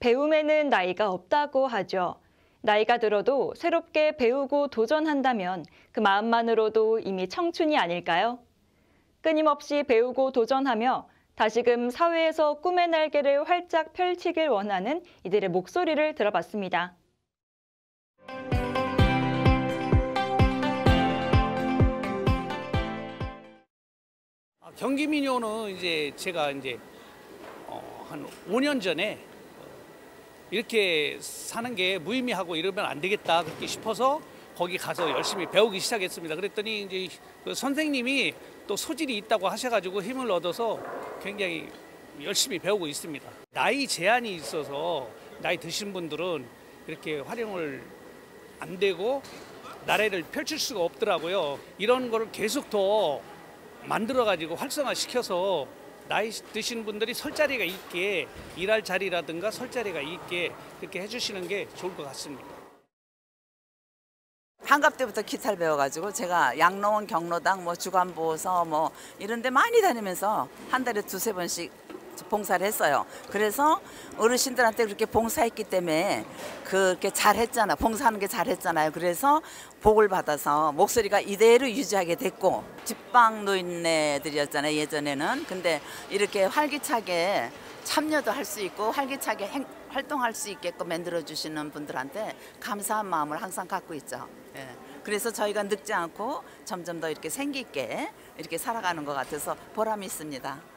배움에는 나이가 없다고 하죠. 나이가 들어도 새롭게 배우고 도전한다면 그 마음만으로도 이미 청춘이 아닐까요? 끊임없이 배우고 도전하며 다시금 사회에서 꿈의 날개를 활짝 펼치길 원하는 이들의 목소리를 들어봤습니다. 경기민요는 제가 한 5년 전에 이렇게 사는 게 무의미하고 이러면 안 되겠다 그렇게 싶어서 거기 가서 열심히 배우기 시작했습니다. 그랬더니 이제 그 선생님이 또 소질이 있다고 하셔가지고 힘을 얻어서 굉장히 열심히 배우고 있습니다. 나이 제한이 있어서 나이 드신 분들은 이렇게 활용을 안 되고 나래를 펼칠 수가 없더라고요. 이런 거를 계속 더 만들어가지고 활성화시켜서 나이 드신 분들이 설 자리가 있게 일할 자리라든가 설 자리가 있게 그렇게 해주시는 게 좋을 것 같습니다. 한갑 때부터 기타를 배워가지고 제가 양로원 경로당 주간보호서 이런 데 많이 다니면서 한 달에 두세 번씩 봉사를 했어요. 그래서 어르신들한테 그렇게 봉사했기 때문에 그렇게 잘했잖아. 봉사하는 게 잘했잖아요. 그래서 복을 받아서 목소리가 이대로 유지하게 됐고, 집방 노인네들이었잖아요, 예전에는. 근데 이렇게 활기차게 참여도 할 수 있고 활기차게 활동할 수 있게끔 만들어 주시는 분들한테 감사한 마음을 항상 갖고 있죠. 예. 그래서 저희가 늙지 않고 점점 더 이렇게 생기 있게 이렇게 살아가는 것 같아서 보람이 있습니다.